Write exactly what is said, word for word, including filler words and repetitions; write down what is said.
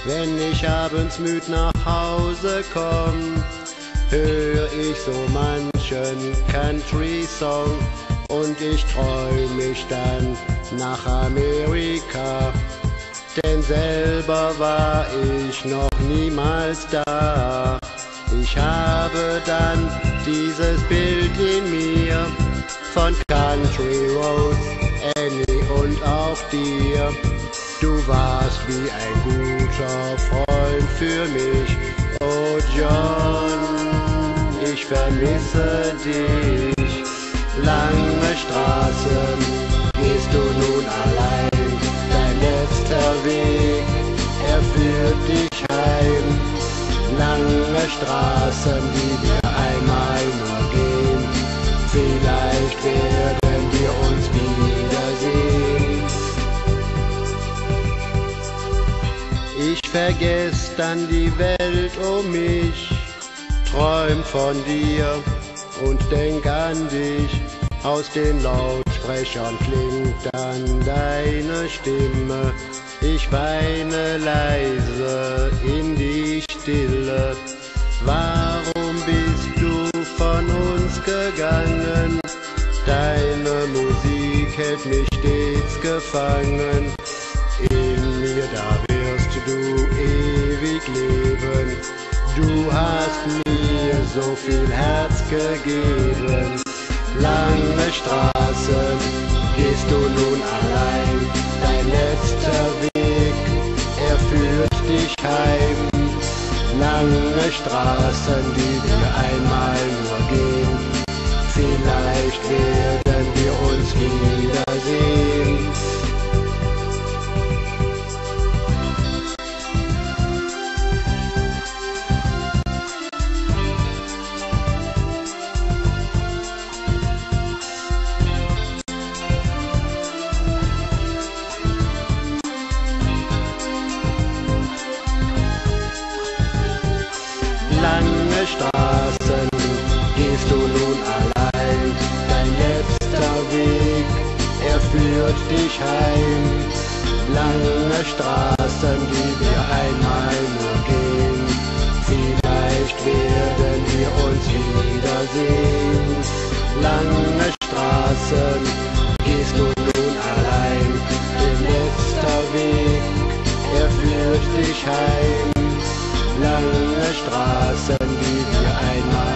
Wenn ich abends müd nach Hause komm, hör ich so manchen Country-Song und ich träum mich dann nach Amerika, denn selber war ich noch niemals da. Ich habe dann dieses Bild in mir von Country Roads, Annie und auch dir. Du warst wie ein guter Freund für mich, oh John, ich vermisse dich. Lange Straßen gehst du nun allein, dein letzter Weg, er führt dich heim. Lange Straßen, die wir einmal nur gehen, vielleicht werden wir uns wiedersehen. Ich vergess dann die Welt um mich, träum von dir und denk an dich. Aus den Lautsprechern klingt dann deine Stimme. Ich weine leise in die Stille. Warum bist du von uns gegangen? Deine Musik hält mich stets gefangen. In mir, da wirst du ewig leben. Du hast mir so viel Herz gegeben. Lange Straßen gehst du nun allein, dein letzter Weg, er führt dich heim. Lange Straßen, die wir einmal nur gehen, vielleicht werden wir uns wiedersehen. Lange Straßen gehst du nun allein, dein letzter Weg, er führt dich heim. Lange Straßen, die wir einmal nur gehen, vielleicht werden wir uns wiedersehen. Lange Straßen gehst du nun allein, dein letzter Weg, er führt dich heim. Lange Straßen, die wir einmal